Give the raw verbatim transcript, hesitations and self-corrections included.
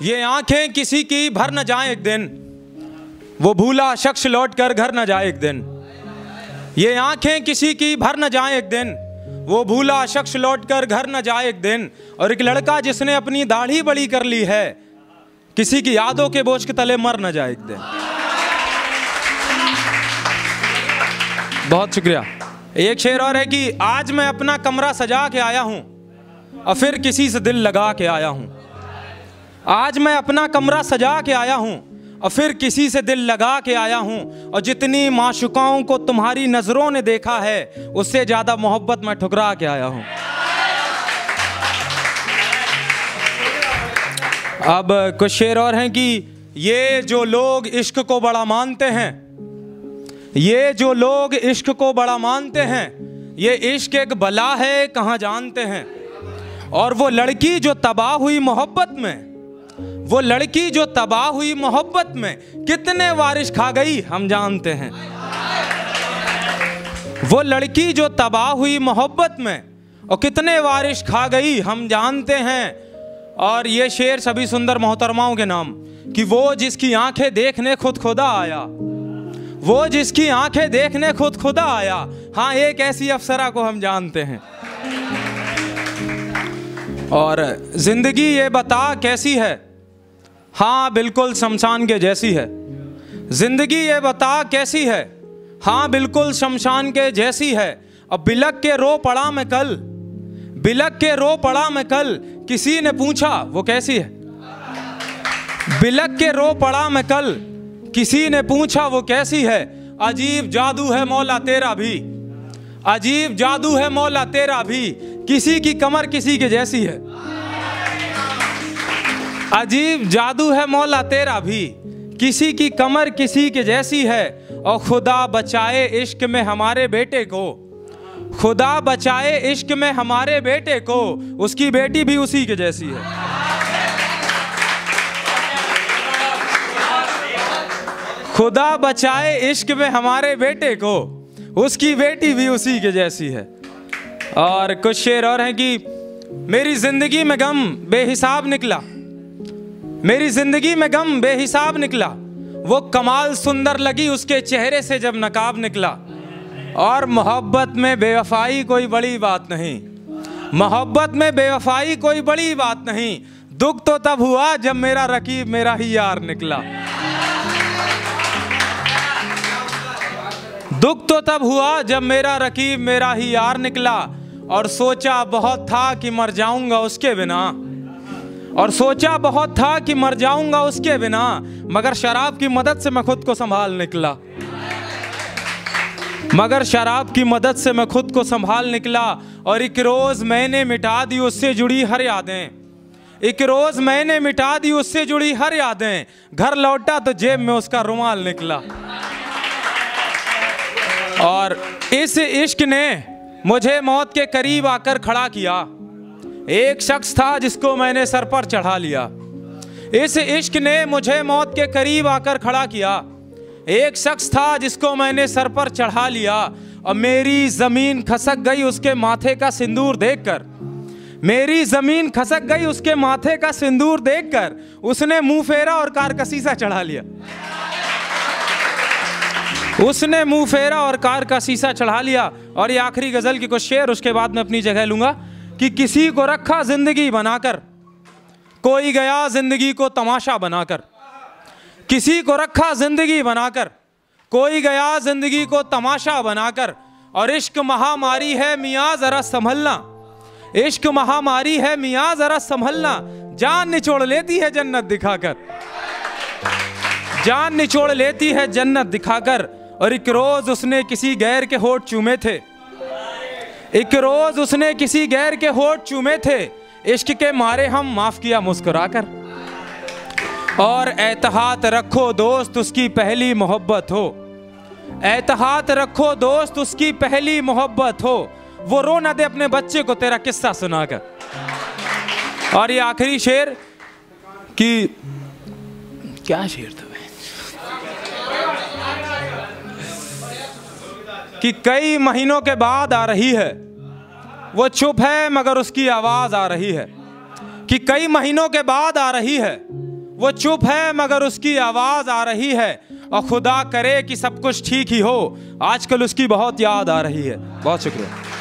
ये आंखें किसी की भर न जाए एक दिन, वो भूला शख्स लौट कर घर न जाए एक दिन। ये आंखें किसी की भर न जाए एक दिन, वो भूला शख्स लौट कर घर न जाए एक दिन। और एक लड़का जिसने अपनी दाढ़ी बड़ी कर ली है, किसी की यादों के बोझ के तले मर न जाए एक दिन। बहुत शुक्रिया। एक शेर और है कि आज मैं अपना कमरा सजा के आया हूं और फिर किसी से दिल लगा के आया हूं। आज मैं अपना कमरा सजा के आया हूं और फिर किसी से दिल लगा के आया हूं। और जितनी माशुकाओं को तुम्हारी नजरों ने देखा है, उससे ज्यादा मोहब्बत मैं ठुकरा के आया हूं। अब कुछ शेर और हैं कि ये जो लोग इश्क को बड़ा मानते हैं, ये जो लोग इश्क को बड़ा मानते हैं, ये इश्क एक बला है कहाँ जानते हैं। और वो लड़की जो तबाह हुई मोहब्बत में, वो लड़की जो तबाह हुई मोहब्बत में, कितने वारिश खा गई हम जानते हैं। वो लड़की जो तबाह हुई मोहब्बत में और कितने वारिश खा गई हम जानते हैं। और ये शेर सभी सुंदर मोहतरमाओं के नाम कि वो जिसकी आंखें देखने खुद खुदा आया, वो जिसकी आंखें देखने खुद खुदा आया। हाँ, एक ऐसी अफसरा को हम जानते हैं। और जिंदगी ये बता कैसी है, हाँ बिल्कुल शमशान के जैसी है। जिंदगी ये बता कैसी है, हाँ बिल्कुल शमशान के जैसी है। अब बिलक के रो पड़ा मैं कल, बिलक के रो पड़ा मैं कल, किसी ने पूछा वो कैसी है। बिलक के रो पड़ा मैं कल, किसी ने पूछा वो कैसी है। अजीब जादू है मौला तेरा भी, अजीब जादू है मौला तेरा भी, किसी की कमर किसी के जैसी है। अजीब जादू है मौला तेरा भी, किसी की कमर किसी के जैसी है। और खुदा बचाए इश्क में हमारे बेटे को, खुदा बचाए इश्क में हमारे बेटे को, उसकी बेटी भी उसी के जैसी है। खुदा बचाए इश्क में हमारे बेटे को, उसकी बेटी भी उसी के जैसी है। और कुछ शेर और हैं कि मेरी जिंदगी में गम बेहिसाब निकला, मेरी जिंदगी में गम बेहिसाब निकला, वो कमाल सुंदर लगी उसके चेहरे से जब नकाब निकला। और मोहब्बत में बेवफाई कोई बड़ी बात नहीं, मोहब्बत में बेवफाई कोई बड़ी बात नहीं, दुख तो तब हुआ जब मेरा रकीब मेरा ही यार निकला। दुख तो तब हुआ जब मेरा रकीब मेरा ही यार निकला। और सोचा बहुत था कि मर जाऊंगा उसके बिना, और सोचा बहुत था कि मर जाऊंगा उसके बिना, मगर शराब की मदद से मैं खुद को संभाल निकला, मगर शराब की मदद से मैं खुद को संभाल निकला। और एक रोज मैंने मिटा दी उससे जुड़ी हर यादें, एक रोज मैंने मिटा दी उससे जुड़ी हर यादें, घर लौटा तो जेब में उसका रुमाल निकला। और इस इश्क ने मुझे मौत के करीब आकर खड़ा किया, एक शख्स था जिसको मैंने सर पर चढ़ा लिया। इस इश्क ने मुझे मौत के करीब आकर खड़ा किया, एक शख्स था जिसको मैंने सर पर चढ़ा लिया। और मेरी जमीन खसक गई उसके माथे का सिंदूर देखकर, मेरी जमीन खसक गई उसके माथे का सिंदूर देखकर, उसने मुंह फेरा और कार का शीशा चढ़ा लिया, उसने मुंह फेरा और कार का शीशा चढ़ा लिया। और ये आखिरी गजल की कुछ शेर, उसके बाद मैं अपनी जगह लूंगा कि किसी को रखा जिंदगी बनाकर, कोई गया जिंदगी को तमाशा बनाकर, किसी को रखा जिंदगी बनाकर, कोई गया जिंदगी को तमाशा बनाकर। और इश्क महामारी है मियाँ जरा संभलना, इश्क महामारी है मियाँ जरा संभलना, जान निचोड़ लेती है जन्नत दिखाकर, जान निचोड़ लेती है जन्नत दिखाकर। और एक रोज उसने किसी गैर के होठ चूमे थे, एक रोज उसने किसी गैर के होठ चूमे थे, इश्क के मारे हम माफ किया मुस्कुराकर। और एतहात रखो दोस्त उसकी पहली मोहब्बत हो, एतहात रखो दोस्त उसकी पहली मोहब्बत हो, वो रो ना दे अपने बच्चे को तेरा किस्सा सुनाकर। और ये आखिरी शेर कि क्या शेर था कि कई महीनों के बाद आ रही है, वो चुप है मगर उसकी आवाज आ रही है, कि कई महीनों के बाद आ रही है, वो चुप है मगर उसकी आवाज आ रही है, और खुदा करे कि सब कुछ ठीक ही हो, आजकल उसकी बहुत याद आ रही है। बहुत शुक्रिया।